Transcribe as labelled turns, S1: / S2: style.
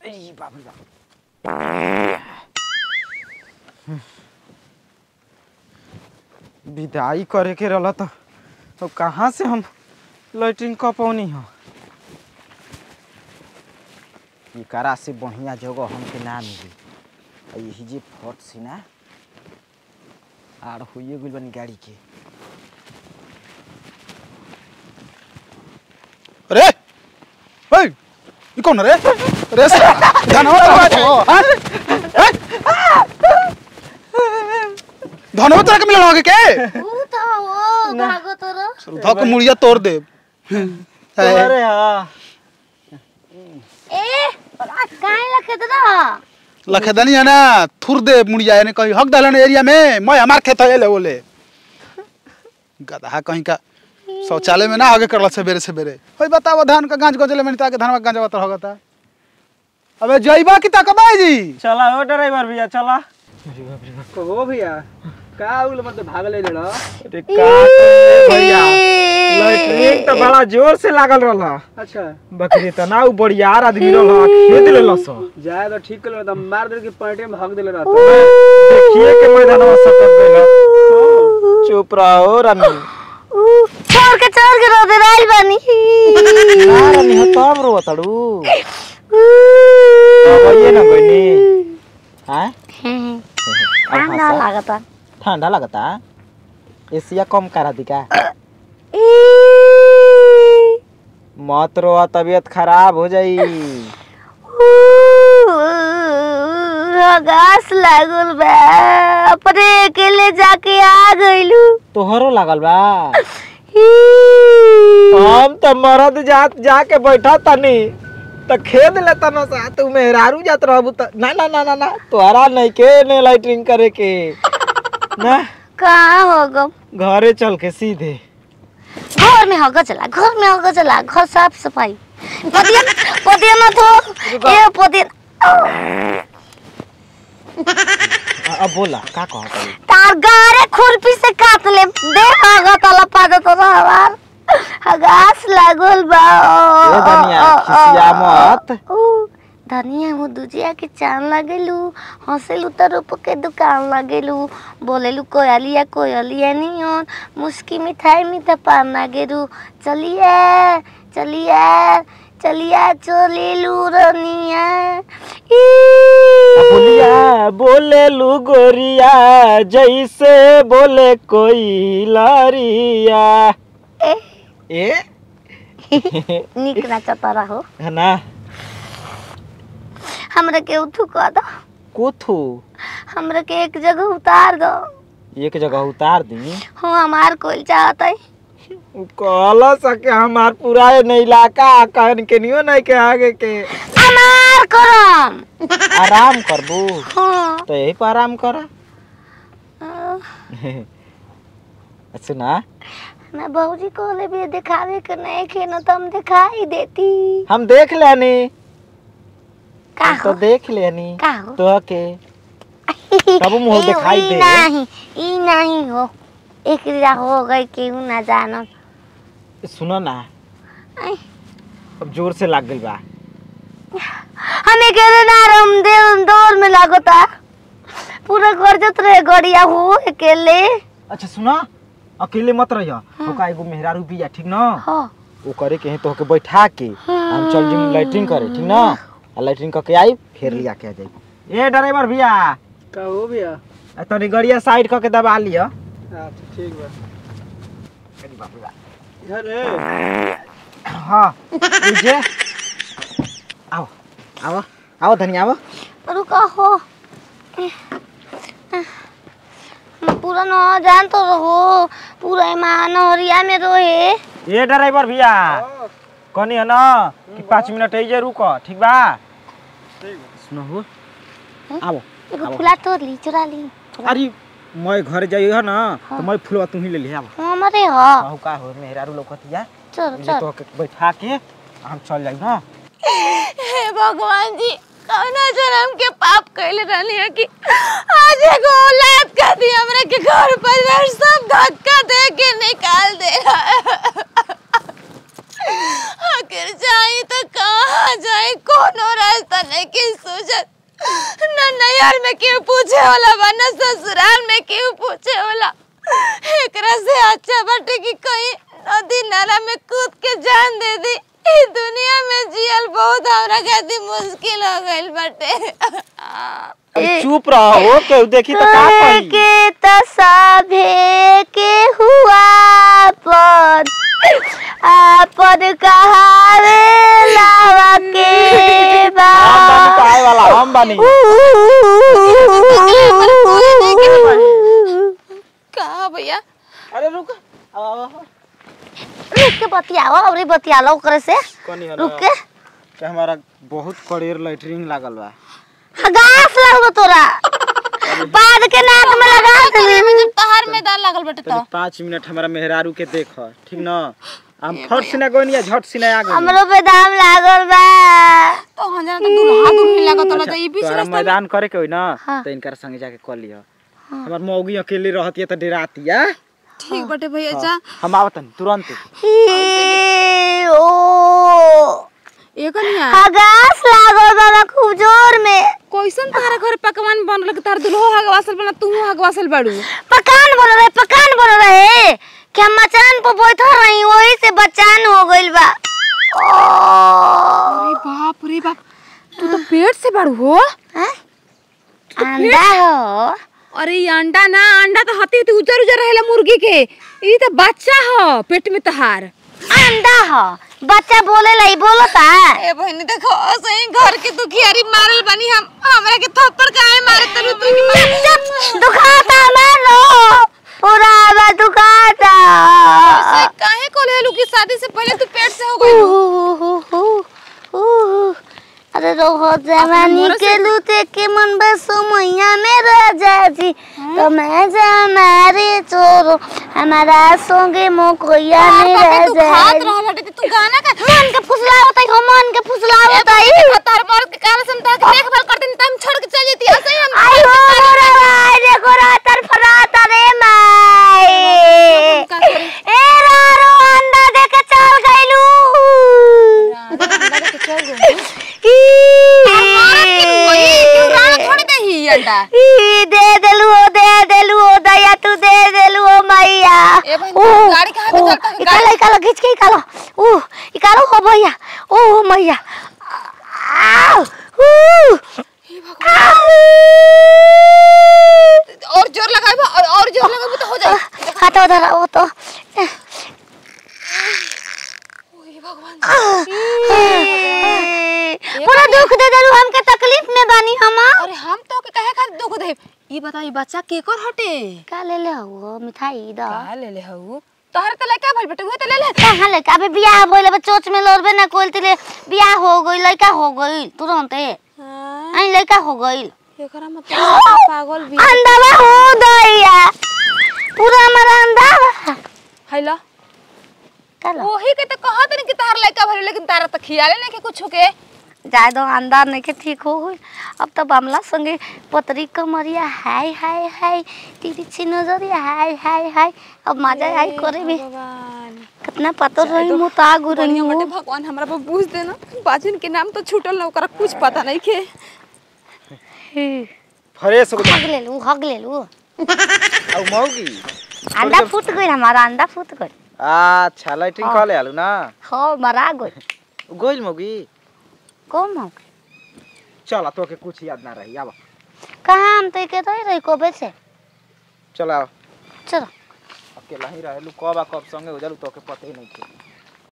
S1: बाप रे बाप। विदाई करे के रहला तो कहाँ से हम लैट्रिन कर पौनी हो। एकरा से बढ़िया जगह हमके ना मिली। यही जे फट से ना आर होइए गइल बनी गाड़ी के।
S2: अरे ए ई कौन रे रे धनवा तोरा के मिलन होगे के
S3: ऊ तो वो भागो तोरो
S2: धक मुड़िया तोड़ दे।
S1: अरे हां
S3: ए काहे लखेत ना
S2: लखेदनी है ना थुर दे मुड़िया ने कहीं हक दलन एरिया में मैं हमार खेत है ले बोले गधा कहीं का शौचालय में ना आगे करला सवेरे सवेरे होई बताओ धान का गांज गजले में ताके धान का गांज बता होगा। अबे जइबा की तकबे जी
S1: चला हो ड्राइवर भैया चला।
S4: हो भैया का उल मत भागले लेड़ा।
S1: अरे का भैया लैट्रिन तो बड़ा जोर से लागल रहला।
S4: अच्छा
S1: बकरी त ना उ बड़ियार आदमी रहला खेद लेलस।
S4: जाए तो ठीक कर मार दे के पलटे में भाग देले रहता।
S1: देखिए के मैदानवा सटक देला। चुप रहो रानी।
S3: छोड़ के रो दे राइल बानी
S1: ना रानी हो तब रो तड़ू। अब ये ना बनी हां
S3: ठंडा लागता।
S1: ठंडा लगता एसिया कम करा दी का। मत रो तबीयत खराब हो जाई।
S3: घास लागल बा अपने अकेले जाके आ गइलू।
S1: तोहरो लागल बा। हम तो मरद जाके बैठा तनी त खेद लेता न सा तू मेहरारू जात रहबू त ना ना ना ना ना तोहरा नहीं के ने लाइटिंग करे के ना
S3: कहाँ होगा
S1: घरे चल के सीधे
S3: घर में होगा चला घर साफ सफाई पतिया ना तो ये पतिया
S1: अब बोला का कहत है
S3: तार गारे खुरपी से काट ले दे होगा तला पादो तो हवार घास लागल बा।
S1: ए धनिया खिसिया मत।
S3: धनिया वो दुजिया के चान लगेलू हंसेलू तो रूप के दुकान लगेलू बोलेलू कोयलिया नहीं हो मुस्की मिठाई मीठा पान लगेलू चलिया चलेलू रनिया
S1: बोलेलू गोरिया जैसे बोले कोई लारिया। ए
S3: निक नाचता रहो
S1: है ना।
S3: हमरा के उठू कर दो
S1: कोथू
S3: हमरा के एक जगह उतार दो।
S1: एक जगह उतार दी
S3: हो हमार कोई चाहता है
S1: कहला सके हमार पूरा नहीं इलाका कहन के नियो नहीं के आगे के
S3: हमार करम
S1: आराम करबू।
S3: हाँ
S1: तो यही पर आराम कर। सुना
S3: मैं बाबूजी को ले भी दिखावे के नहीं के न तो हम दिखाई देती।
S1: हम देख लेनी
S3: का
S1: तो देख लेनी
S3: का हो
S1: तो के तब मुंह दिखाई दे।
S3: नहीं हो एक रिया हो गई केहू ना जानो।
S1: सुनो ना अब जोर से लाग गइल बा।
S3: हमें के ना रम दिल दौर में लागता पूरा घर जत रहे गड़िया हो अकेले।
S1: अच्छा सुना अकेले मत रहिया। ओका एगो मेहरारू बिया ठीक ना।
S3: हां
S1: वो करे के तो के बैठा के हम चल जिम लाइटिंग करे ठीक ना। लाइटिंग करके आई फिर लिया के आ जाई। ए ड्राइवर भैया
S4: का हो भैया
S1: तनी गाड़िया साइड करके दबा लिया।
S4: अच्छा ठीक बा।
S1: अरे बाप रे
S4: अरे
S1: हां जे आओ धनिया आओ।
S3: रुका हो पूरा न जान तो रहो पूरा ईमान हरिया में रहे।
S1: ये ड्राइवर भैया कनी है ना कि 5 मिनट ऐजे रुको ठीक बा। सुनो हो आओ
S3: एगो फुला तोड़ ली चुरा ली।
S1: अरे मैं घर जाई है ना तो मैं फुलवा तू ही ले ले। आओ
S3: हमरे हो
S1: कहू का हो मेहरारू लौकतिया
S3: चल
S1: तो के बैठा के हम चल जाई ना।
S3: हे भगवान जी कौना जन्म के पाप कइले रहनी है कि आज एगो औलाद का दी हमरा के घर परिवार सब धक्का दे के निकाल दे आखिर जाई तो कहां जाई कोनो रास्ता रउआ नहीं के सोचत ना नैहर में क्यों पूछे होला बा ना ससुराल में क्यों पूछे होला। एकरा से अच्छा बाटे कि कहीं नदी नाला में कूद के जान दे दी। ई दुनिया में जियल बहुत हमरा खातिर मुश्किल हो गइल बाटे।
S1: चुप रहो के देखी तो का कही
S3: के तसाभे के हुआ पद आपद कहावे लावा के बा
S1: हम बानी काहे वाला हम बानी
S3: का भैया।
S1: अरे रुक
S3: रुक के बतियाओ अबरी बतियालो करे से रुक के
S1: हमारा बहुत कड़ेर लैटरिंग लागल बा।
S3: गास लागो तोरा बाद के नाक में लगा दे में जब तहार मैदान लागल बटे तो
S1: 5 मिनट हमारा मेहरारू के देख ठीक न। हम फट से ना गोनिया झट से ना आ गए
S3: हमरो पे दाम लागल बा तो हमरा तो दुल्हा दुल्हन लागत होला त ई बीच
S1: रास्ता मैदान करे के होई ना तो इनकर संगे जाके कर लियो। हमर मौगी अकेले रहती है तो डरातिया।
S3: ठीक बटे भैया जा
S1: हम आवतन तुरंत
S3: ओ एकनिया हगास लागल बा खूब जोर में।
S5: कैसन तारा घर पकवान बनल के तार दुल्हो हगवासल बना तू हगवासल बाड़ू।
S3: पकान बन रहे कि हम मचान पे बैठल रही वही से बचान हो गइल बा।
S5: अरे बाप रे बाप तू तो पेट से बाड़ू हो।
S3: हैं अंडा हो।
S5: अरे ये अंडा ना अंडा तो हती तो उजर उजर रहेला मुर्गी के ई तो बच्चा हो पेट में तहार
S3: अंडा हो बच्चा बोलेला ई बोलता।
S5: ए बहनी देखो सही घर के दुखियारी मारल बनी हम हमरा के थप्पड़ काहे मारे तलू तू की
S3: दुखाता मानो पूरा बा दुखाता।
S5: ऐसे काहे कोलेलू की शादी से पहले तू पेट से हो गई।
S3: अरे रोहो जवानी के लूटे के मन बसो मैया में राजा जी तो मैं हमारे चोरो हमारा सोंगे मोकोया में राजा
S5: खात रह बटे तू गाना का
S3: मन के फुसलावत है मन के फुसलावत है
S5: तार मर्द के काला समता के देखभाल करते नहीं हम छोड़ के चल जाती ऐसे ही हम
S3: आई हो रे भाई देखो रातर फराता रे माई ए रारो अंडा दे के चल गइलू
S5: अंडा के चल गई
S3: दे देलू दया तू दे देलू मैया।
S5: गाड़ी कहां पे चलता है
S3: गाड़ी निकालो खींच के निकालो निकालो हो भैया ओ मैया
S5: और जोर लगाबो और जोर लगाबो तो हो जाए।
S3: हाथ उधर वो तो पूरा दुख दे देलू हमके तकलीफ में बानी हम।
S5: अरे हम तो के काहे खातिर दुख दे ई बता ई बच्चा केकर हटे
S3: का ले ले हो मिठाई दा
S5: का ले ले हऊ तोहर त लइका भइल बेटे उहे त ले ले
S3: कहां लइका अबे बियाह भइल बा चोच में लड़बे ना कोइल तिले बियाह हो गइल लइका हो गइल तुरंते
S5: हां
S3: आई लइका हो गइल
S5: एकरा मतलब पागल भी
S3: अंडा हो दैया पूरा हमारा अंडा
S5: हैला
S3: चलो
S5: ओही के त कहत नहीं कि तार लइका भइल लेकिन तारा त खियाले नहीं के कुछ के
S3: जाय दो अंडा नहीं के ठीक हो गइल। अब तो बामला संगे पतरी कमरिया हाय हाय हाय तिरछी नजरिया हाय हाय हाय अब मजा आई करे में
S5: भगवान
S3: कितना पतो रही मुता गुरनी
S5: बटे भगवान हमरा पर बूझ देना बाजिन के नाम तो छूटल ना ओकरा कुछ पता नहीं के
S1: फ्रेश हो
S3: हग ले लू
S1: औ मौगी
S3: अंडा फूट गइल हमारा अंडा फूट गइल।
S1: अच्छा लाइटिंग खा ले आलू ना
S3: हो मरा गइल
S1: गोइल मौगी
S3: कौन हो
S1: चल तो के कुछ याद ना रही आवा
S3: कहां हम तो के रही कोबे से
S1: चल आओ
S3: चलो
S1: अकेला ही रहलू कब संगे हो जालू तो के पता ही नहीं के